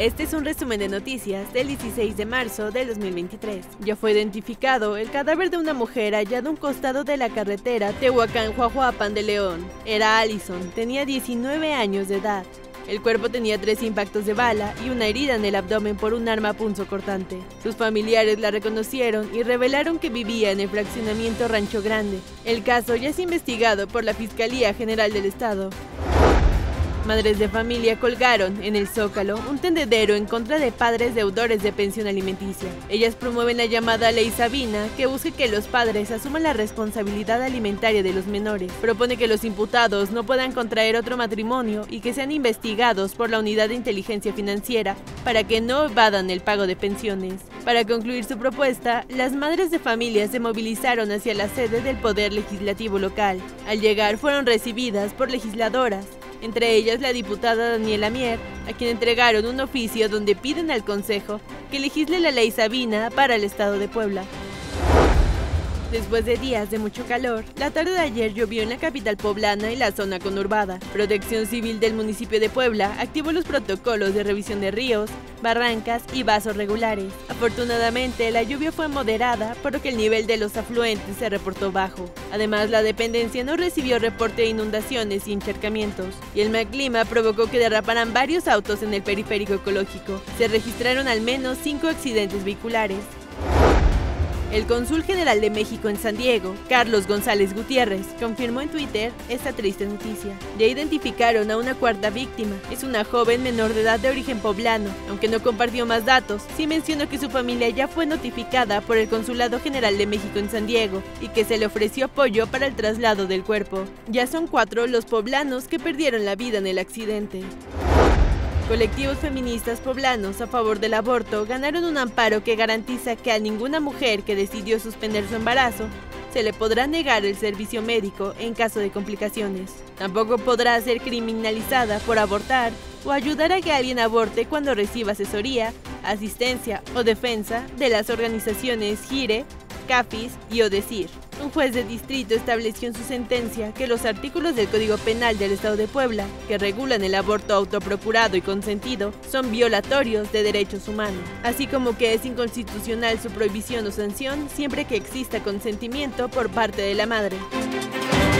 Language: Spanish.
Este es un resumen de noticias del 16 de marzo del 2023. Ya fue identificado el cadáver de una mujer hallado a un costado de la carretera Tehuacán-Huajuapan de León. Era Allison, tenía 19 años de edad. El cuerpo tenía 3 impactos de bala y una herida en el abdomen por un arma punzocortante. Sus familiares la reconocieron y revelaron que vivía en el fraccionamiento Rancho Grande. El caso ya es investigado por la Fiscalía General del Estado. Madres de familia colgaron en el Zócalo un tendedero en contra de padres deudores de pensión alimenticia. Ellas promueven la llamada Ley Sabina, que busca que los padres asuman la responsabilidad alimentaria de los menores. Propone que los imputados no puedan contraer otro matrimonio y que sean investigados por la Unidad de Inteligencia Financiera para que no evadan el pago de pensiones. Para concluir su propuesta, las madres de familia se movilizaron hacia la sede del Poder Legislativo local. Al llegar fueron recibidas por legisladoras, entre ellas la diputada Daniela Mier, a quien entregaron un oficio donde piden al Consejo que legisle la Ley Sabina para el Estado de Puebla. Después de días de mucho calor, la tarde de ayer llovió en la capital poblana y la zona conurbada. Protección Civil del municipio de Puebla activó los protocolos de revisión de ríos, barrancas y vasos regulares. Afortunadamente, la lluvia fue moderada, por lo que el nivel de los afluentes se reportó bajo. Además, la dependencia no recibió reporte de inundaciones y encharcamientos, y el mal clima provocó que derraparan varios autos en el periférico ecológico. Se registraron al menos 5 accidentes vehiculares. El cónsul general de México en San Diego, Carlos González Gutiérrez, confirmó en Twitter esta triste noticia. Ya identificaron a una cuarta víctima. Es una joven menor de edad de origen poblano. Aunque no compartió más datos, sí mencionó que su familia ya fue notificada por el Consulado General de México en San Diego y que se le ofreció apoyo para el traslado del cuerpo. Ya son 4 los poblanos que perdieron la vida en el accidente. Colectivos feministas poblanos a favor del aborto ganaron un amparo que garantiza que a ninguna mujer que decidió suspender su embarazo se le podrá negar el servicio médico en caso de complicaciones. Tampoco podrá ser criminalizada por abortar o ayudar a que alguien aborte cuando reciba asesoría, asistencia o defensa de las organizaciones GIRE, CAFIS y ODECIR. Un juez de distrito estableció en su sentencia que los artículos del Código Penal del Estado de Puebla, que regulan el aborto autoprocurado y consentido, son violatorios de derechos humanos, así como que es inconstitucional su prohibición o sanción siempre que exista consentimiento por parte de la madre.